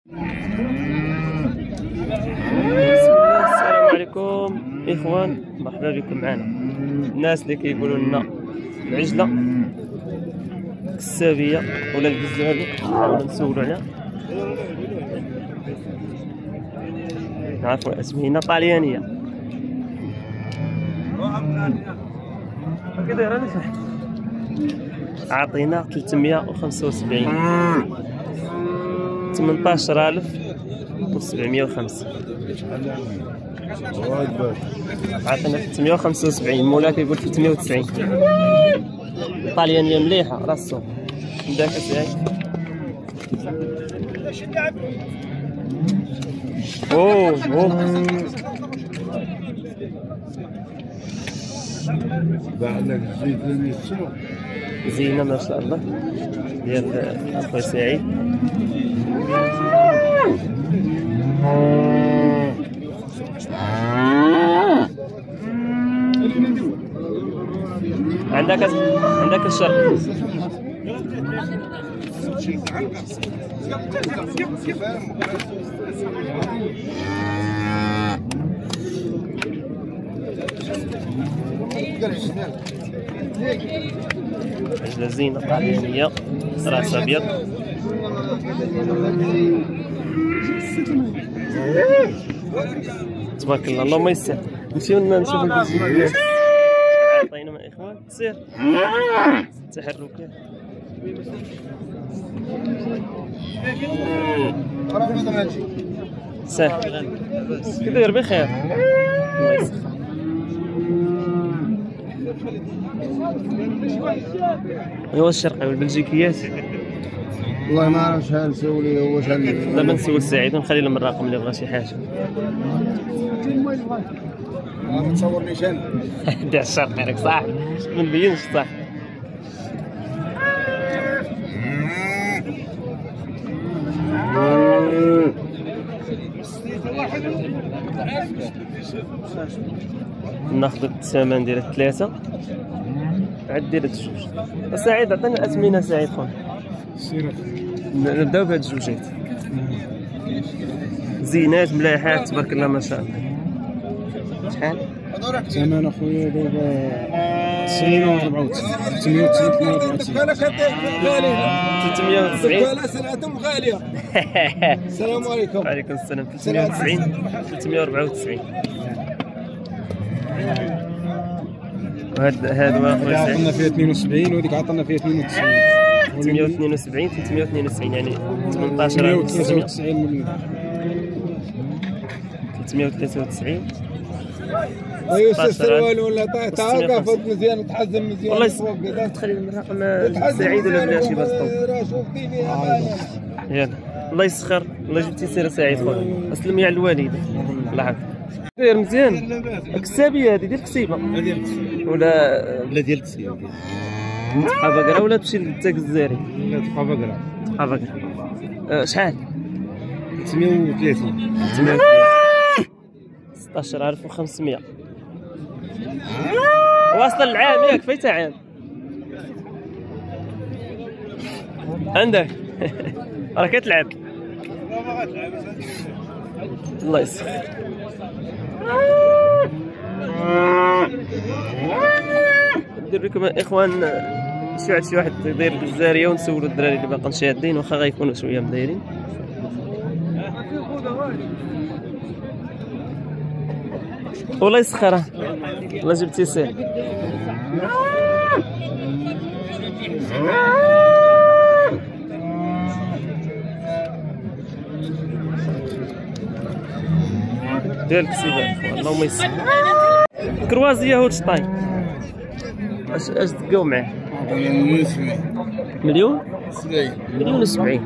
السلام عليكم اخوان، مرحبا بكم معنا. الناس اللي كيقولوا لنا العجله الكسابيه ولا الكزابه نحاولوا نسولوا عليها، نعرفوا اسمينا طاليانيه. كي داير انا صح عطينا 375 18705 عطينا 375. مولا كيقول 390. طاليانيه مليحه راه السوق داك ساعي. اوه بعد زيدني السوق زينه ما شاء الله ديال اخويا سعيد. عندك الشرق. عجلة زينة طاليانية راس أبيض. تبارك الله اللهم يسر. نمشيو نشوفو الفيديو. عطينا مع إخوان سير تحركات. سهل كي داير بخير الله يسخر. ايوا الشرقي والبلجيكيات والله ما عرف شحال نسولي هو شحال. دابا نسول سعيد ونخلي لهم الرقم اللي بغى شي حاجه. ما تصورنيش انا دير الشرقي راك صح ما نبينش صح. ناخذ الثمن ديال الثلاثه عاد دير الجوج. سعيد عطينا الاثمنه سعيد خويا. نبداو بهاد الجوجات زينات ملاحات تبارك الله ما شاء الله. شحال ثمن اخويا دابا 94 390 سلعتهم غاليه. السلام عليكم. وعليكم السلام. 390 394. هاد واخر عطنا فيها 72 وهذيك عطنا فيها 92. 372 392 يعني 18900 مليون. 393. ايوا السروال ولا تعاقى فوت مزيان وتحزم مزيان. والله تخلي الرقم سعيد ولا بلاتي باش طول. راه شوفتيني يلا الله يسخر. الله جبتي سير سعيد خويا. اسلمي على الوالده الله يعافيك. داير مزيان. الكسابيه هذه ديال الكسيبه ولا ديال الكسيبه تبقى بقره ولا تمشي للتاك الزاري؟ لا تبقى بقره. تبقى بقره. شحال؟ 330 16500 واصل العام ياك فايت عام عندك. راه كتلعب الله يسخر. ندير لكم اخوان شي واحد داير الجزاريه ونسولوا الدراري اللي باقيين شادين واخا غيكونوا شويه مدايرين. والله يسخر الله جبتي سير. ديال الكسيبه اللهم يسر. كروازيه هولشتاين اش دقاو معاه؟ مليون 70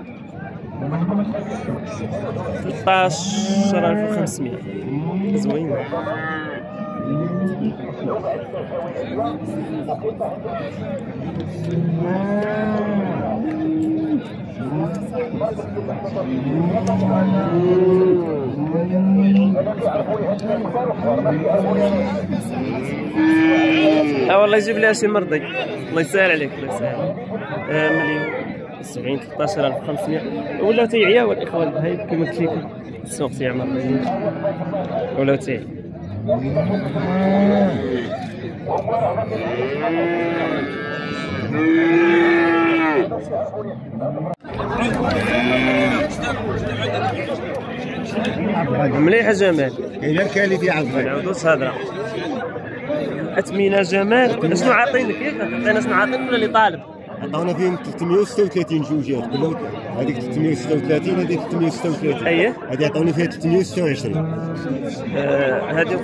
13500 زوين. والله يجيب لها شي مرضي الله يسهل عليك الله يسهل. مليون 70 13500 ولا تيعياو الاخوه البهايم كما قلت لكم. السوق تيعمر ولا تيعي. مليحه جمال. كاين الكاليتي عزيز. نعاودو الهضره. اثمنه جمال. شنو عاطينك ياك؟ عطينا شنو عاطينك ولا اللي طالب؟ عطاونا فيهم 336 جوجات، هذيك 336 هذيك 336. اييه هذه عطاوني فيها 326. هذه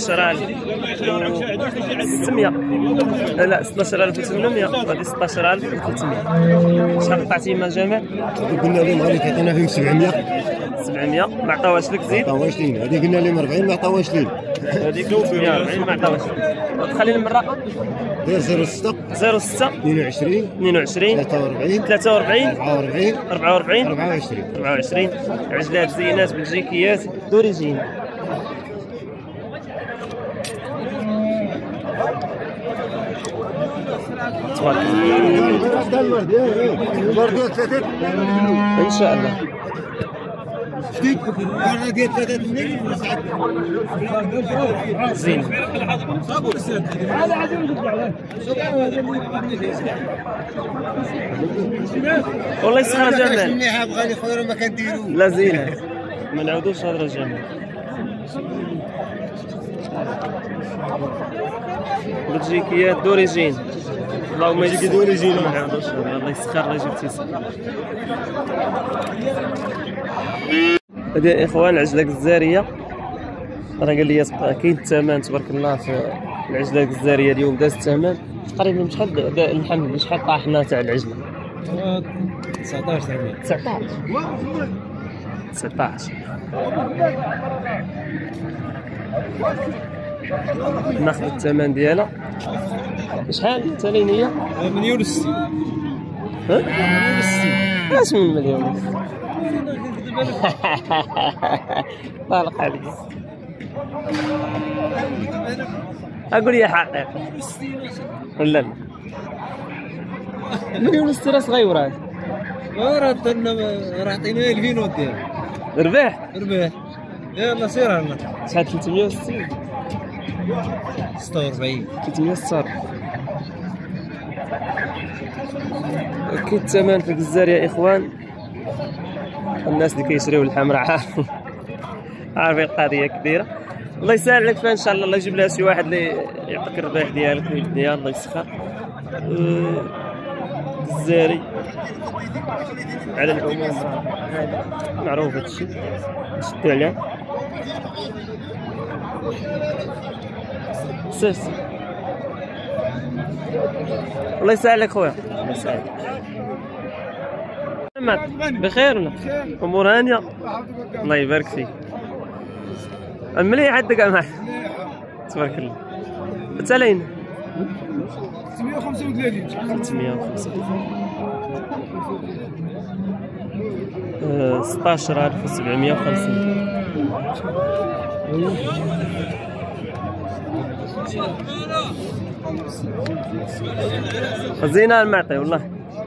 16600. لا 16800 هذه 16300. شحال قطعتي ما جمال؟ قلنا لهم غادي تعطينا فيهم 700. 700 ما عطاوهاش لك زيد؟ ما عطاوهاش لينا. هذه قلنا لهم 40 ما عطاوهاش لينا. هذيك 140 ما عطاوهاش. خلينا من الرقم. دير 06 06 22 43 44 44 24. عجلات زينات بلجيكيات دوريجين. تبارك الله ان شاء الله. زين والله يسخر جمال. مليحه بغا لي خويا ما كنديرو. لا زينه ما نعاودوش هضره جمال. بلجيكيات دوريجين. اللهم يجيك دوريجين ما نعاودوش هضره. الله يسخر الله جبتي سخر. هذه يا اخوان عجله الجزاريه. راه قال لي كاين الثمن تبارك الله في العجله الجزاريه اليوم. داز الثمن تقريبا بشحال الحمد بشحال طاحنا تاع العجله؟ 19 ناخذ الثمن ديالها. شحال الثمن هي؟ 160. ها؟ 160. اش من مليون؟ طالق عليك. اقول يا حقيقة ولا لا؟ مليون ستراس غيور هذا. راه عطينا 2000 ودير. رباح؟ رباح. يلا سير هلا. شحال 360؟ 46. 346. اكيد الثمن في الجزائر يا اخوان. الناس اللي كيشريو اللحم راه عارفين القضيه كبيره. الله يسهل عليك فان شاء الله. الله يجيب لها شي واحد اللي يعطيك الربح ديالك ويديها. الله يسخر. الجزائري على العموم معروف هادشي نشدو عليه. سير الله يسهل عليك خويا. الله يسهل بخير ولا امور هانيه؟ الله يبارك فيك. مليح عندك معاك تبارك الله. تالين 16750. زينة المعطي والله.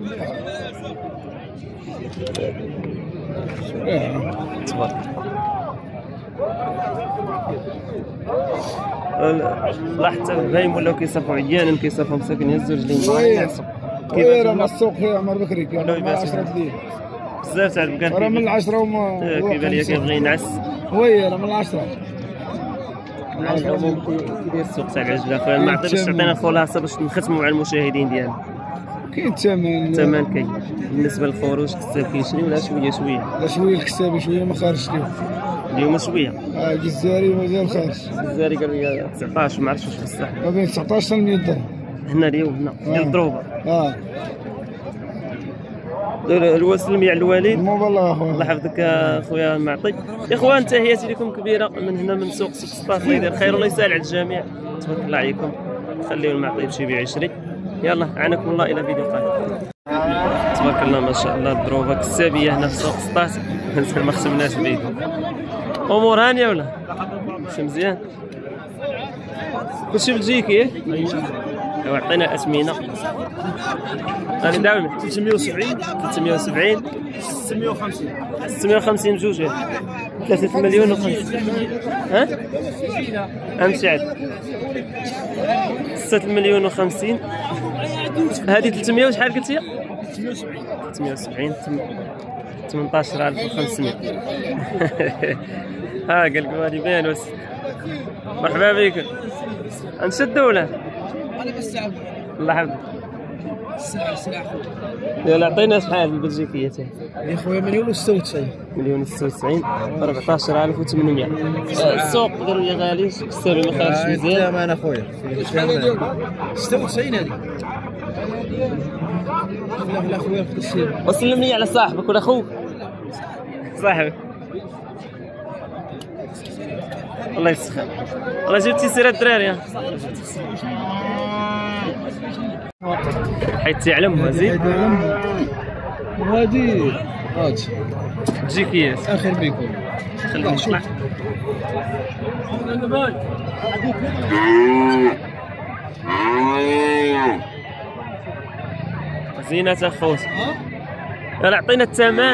تبارك الله. حتى البهايم ولاو كيصافوا عيانا كيصافوا مساكن يهزوا رجلين. كيف راه السوق فيه عمر بكري كان 10 ديال بزاف تاع البقال. راه من 10 وما كيبان لي كيبغي ينعس. وي راه من 10. كيدير السوق تاع العجله خويا المعطي باش تعطينا الخلاصه باش نختموا مع المشاهدين ديالنا. كاين الثمن كاين بالنسبه للخروج كساب كيشري ولا شويه لا شويه الكساب شويه ما خارجش اليوم شويه. الجزائري مازال خارج. الجزائري قالوا لي 19 ما عرفتش واش بصح ما بين 19 حتى 100 درهم هنا اليوم هنا ديال الضروبه. الوسلم يا الوالد. مو والله اخويا الله يحفظك اخويا المعطي. اخوان تحياتي لكم كبيره من هنا من سوق سطاس. الله يدير خير والله يسهل على الجميع. تبارك الله عليكم. خليو المعطي يمشي بيع يشري. يلا عنكم الله الى فيديو قادم. تبارك الله ما شاء الله الضروبه كسابيه هنا في سوق سطاس. ما خصمناش بعيد. امور هانيه ولا؟ كلشي مزيان؟ كلشي بلجيكي وعطينا الاثمنه. غادي داوم 370 370 650 650 بجوج 3 مليون و5. ها امشي عاد 6 مليون و50. هذه 300 وشحال قلتي؟ 370 18500. ها قال لكم هذه باين. مرحبا بك. نشدوا ولا؟ الله يحفظك. يلا عطينا شحال البلجيكيه تاعي يا خويا 1,96 مليون 96 14800. السوق قالوا لي غالي السعر ما خارجش مزيان. انا خويا 96 هذه. لا خويا في السير. وسلم لي على صاحبك ولا خوك صاحبك. الله يسخر. والله جبتي سير الدراري. حيت تعلم زيد وهادي تجيكيات اخر بيكم. خلينا نطلع. زينة اخوت. يلا عطينا الثمن.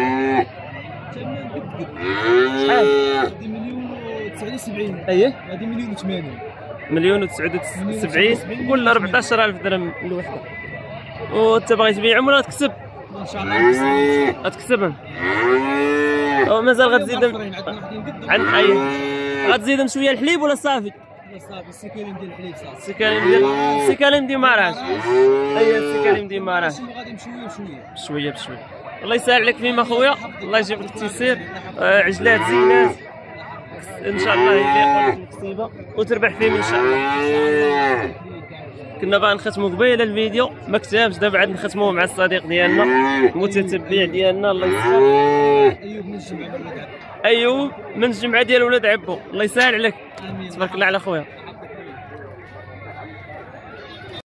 شحال؟ هذه 1,79. اييه هذه 1,80. مليون و79. قول 14,000 درهم الوحده. وانت باغي تبيعهم ولا تكسب؟ ان شاء الله غتكسبهم. مازال غتزيدهم عن اي غتزيدهم شويه الحليب ولا صافي؟ صافي السكاليم ديال الحليب صافي. السكاليم ديال مراج. اي السكاليم ديال مراج. غادي بشويه بشويه بشويه. الله يسهل عليك فيما خويا. الله يجيب لك التيسير. عجلات زينات ان شاء الله يليقوا لك الكتيبه وتربح فيهم ان شاء الله. كنا باغي نختموا قبيله الفيديو ما كتبش، دابا عاد نختموه مع الصديق ديالنا المتتبع ديالنا الله يسهل. ايوب من الجمعه ديال ولاد عبو. الله يسهل عليك. تبارك الله على خويا.